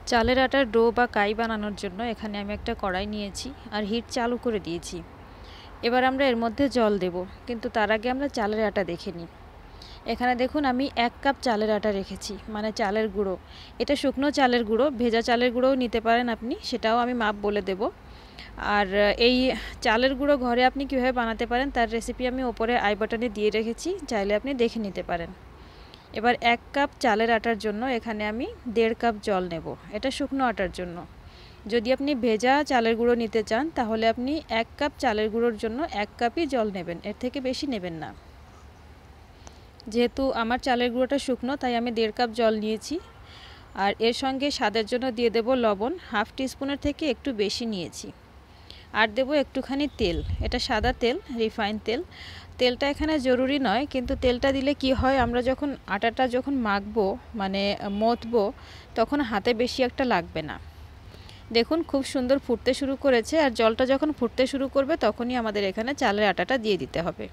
চালের আটার ডো বা কাই বানানোর জন্য এখানে আমি একটা কড়াই নিয়েছি আর হিট চালু করে দিয়েছি। এবার আমরা এর মধ্যে জল দেব, কিন্তু তার আগে আমরা চালের আটা দেখে নিই। এখানে দেখুন আমি 1 কাপ চালের আটা রেখেছি, মানে চালের গুঁড়ো। এটা শুকনো চালের গুঁড়ো, ভেজা চালের গুঁড়োও নিতে পারেন আপনি, সেটাও আমি মাপ বলে দেব। আর এই চালের গুঁড়ো ঘরে আপনি কীভাবে বানাতে পারেন তার রেসিপি আমি ওপরে আই বাটনে দিয়ে রেখেছি, চাইলে আপনি দেখে নিতে পারেন। এবার 1 কাপ চালের আটার জন্য এখানে আমি 1.5 কাপ জল নেব। এটা শুকনো আটার জন্য। যদি আপনি ভেজা চালের গুঁড়ো নিতে চান তাহলে আপনি 1 কাপ চালের গুঁড়োর জন্য 1 কাপই জল নেবেন, এর থেকে বেশি নেবেন না। যেহেতু আমার চালের গুঁড়োটা শুকনো তাই আমি 1.5 কাপ জল নিয়েছি। আর এর সঙ্গে স্বাদের জন্য দিয়ে দেব লবণ, হাফ টিস্পুনের থেকে একটু বেশি নিয়েছি। আর দেব একটুখানি তেল, এটা সাদা তেল, রিফাইন তেল। তেলটা এখানে জরুরি নয়, কিন্তু তেলটা দিলে কি হয়, আমরা যখন আটাটা মাখবো মানে মথবো তখন হাতে বেশি একটা লাগবে না। দেখুন খুব সুন্দর ফুটতে শুরু করেছে, আর জলটা যখন ফুটতে শুরু করবে তখনই আমাদের এখানে চালের আটাটা দিয়ে দিতে হবে।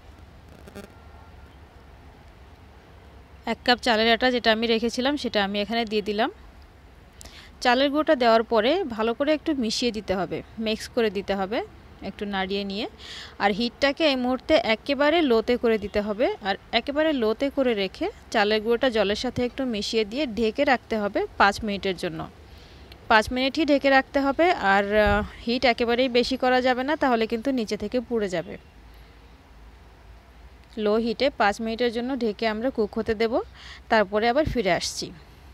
1 কাপ চালের আটা যেটা আমি রেখেছিলাম সেটা আমি এখানে দিয়ে দিলাম। চালের গুঁড়োটা দেওয়ার পরে ভালো করে একটু মিশিয়ে দিতে হবে, মিক্স করে দিতে হবে, একটু নাড়িয়ে নিয়ে। আর হিটটাকে এই মুহূর্তে একেবারে লোতে করে দিতে হবে, আর একেবারে লোতে করে রেখে চালের গুঁড়োটা জলের সাথে একটু মিশিয়ে দিয়ে ঢেকে রাখতে হবে 5 মিনিটের জন্য। 5 মিনিটই ঢেকে রাখতে হবে। আর হিট একেবারেই বেশি করা যাবে না, তাহলে কিন্তু নিচে থেকে পুড়ে যাবে। লো হিটে 5 মিনিটের জন্য ঢেকে আমরা কুক হতে দেব, তারপরে আবার ফিরে আসছি।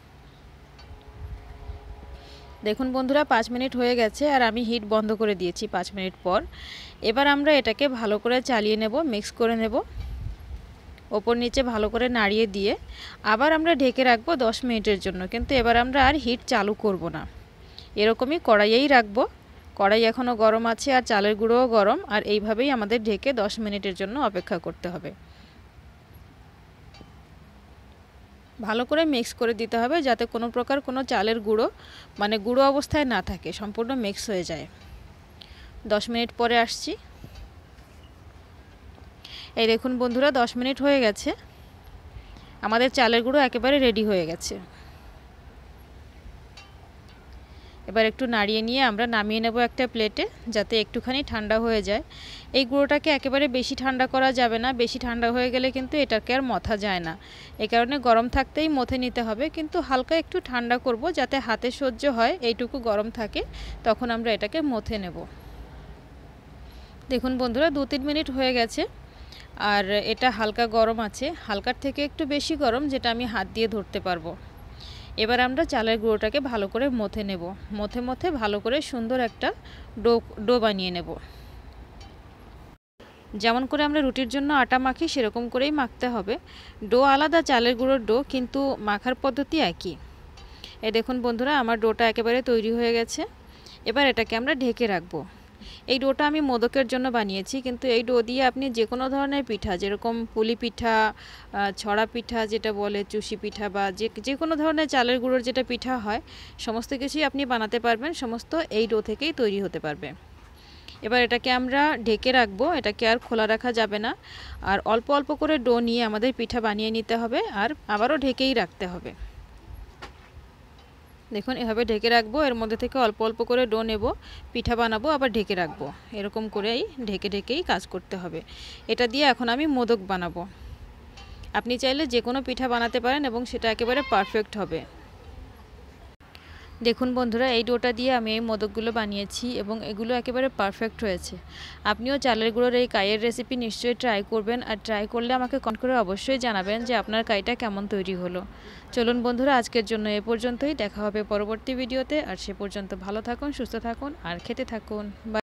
দেখুন বন্ধুরা 5 মিনিট হয়ে গেছে আর আমি হিট বন্ধ করে দিয়েছি 5 মিনিট পর। এবার আমরা এটাকে ভালো করে চালিয়ে নেব, মিক্স করে নেব, ওপর নিচে ভালো করে নাড়িয়ে দিয়ে আবার আমরা ঢেকে রাখবো 10 মিনিটের জন্য। কিন্তু এবার আমরা আর হিট চালু করব না, এরকমই কড়াইয়েই রাখবো। কড়াই এখনও গরম আছে আর চালের গুঁড়োও গরম, আর এইভাবেই আমাদের ঢেকে 10 মিনিটের জন্য অপেক্ষা করতে হবে। ভালো করে মিক্স করে দিতে হবে যাতে কোনো প্রকার কোনো চালের গুঁড়ো মানে গুঁড়ো অবস্থায় না থাকে, সম্পূর্ণ মিক্স হয়ে যায়। 10 মিনিট পরে আসছি। এই দেখুন বন্ধুরা 10 মিনিট হয়ে গেছে, আমাদের চালের গুঁড়ো একেবারে রেডি হয়ে গেছে। এবার একটু নাড়িয়ে নিয়ে আমরা নামিয়ে নেব একটা প্লেটে, যাতে একটুখানি ঠান্ডা হয়ে যায়। এই গুঁড়োটাকে একেবারে বেশি ঠান্ডা করা যাবে না, বেশি ঠান্ডা হয়ে গেলে কিন্তু এটাকে আর মথা যায় না। এই কারণে গরম থাকতেই মথে নিতে হবে, কিন্তু হালকা একটু ঠান্ডা করব যাতে হাতে সহ্য হয়, এইটুকু গরম থাকে, তখন আমরা এটাকে মথে নেব। দেখুন বন্ধুরা 2-3 মিনিট হয়ে গেছে আর এটা হালকা গরম আছে, হালকার থেকে একটু বেশি গরম, যেটা আমি হাত দিয়ে ধরতে পারবো। এবার আমরা চালের গুঁড়োটাকে ভালো করে মথে নেব, মথে মথে ভালো করে সুন্দর একটা ডো বানিয়ে নেব। যেমন করে আমরা রুটির জন্য আটা মাখি সেরকম করেই মাখতে হবে। ডো আলাদা, চালের গুঁড়োর ডো, কিন্তু মাখার পদ্ধতি একই। এই দেখুন বন্ধুরা আমার ডোটা একেবারে তৈরি হয়ে গেছে। এবার এটাকে আমরা ঢেকে রাখবো। এই ডোটা আমি মোদকের জন্য বানিয়েছি, কিন্তু এই ডো দিয়ে আপনি যে কোনো ধরনের পিঠা, যেরকম পুলি পিঠা, ছড়া পিঠা যেটা বলে, চুষি পিঠা, বা যে কোনো ধরনের চালের গুঁড়োর যেটা পিঠা হয়, সমস্ত কিছুই আপনি বানাতে পারবেন, সমস্ত এই ডো থেকেই তৈরি হতে পারবে। এবার এটাকে আমরা ঢেকে রাখবো, এটাকে আর খোলা রাখা যাবে না। আর অল্প অল্প করে ডো নিয়ে আমাদের পিঠা বানিয়ে নিতে হবে, আর আবারও ঢেকেই রাখতে হবে। দেখুন এভাবে ঢেকে রাখবো, এর মধ্যে থেকে অল্প অল্প করে ডো নেব, পিঠা বানাবো, আবার ঢেকে রাখবো। এরকম করেই ঢেকে ঢেকেই কাজ করতে হবে। এটা দিয়ে এখন আমি মোদক বানাবো। আপনি চাইলে যে কোনো পিঠা বানাতে পারেন এবং সেটা একেবারে পারফেক্ট হবে। দেখুন বন্ধুরা এই ডোটা দিয়ে আমি এই মোদকগুলো বানিয়েছি এবং এগুলো একেবারে পারফেক্ট হয়েছে। আপনিও চালের গুঁড়োর এই কাইয়ের রেসিপি নিশ্চয়ই ট্রাই করবেন, আর ট্রাই করলে আমাকে কমেন্ট করে অবশ্যই জানাবেন যে আপনার কাইটা কেমন তৈরি হলো। চলুন বন্ধুরা আজকের জন্য এ পর্যন্তই, দেখা হবে পরবর্তী ভিডিওতে। আর সে পর্যন্ত ভালো থাকুন, সুস্থ থাকুন আর খেতে থাকুন।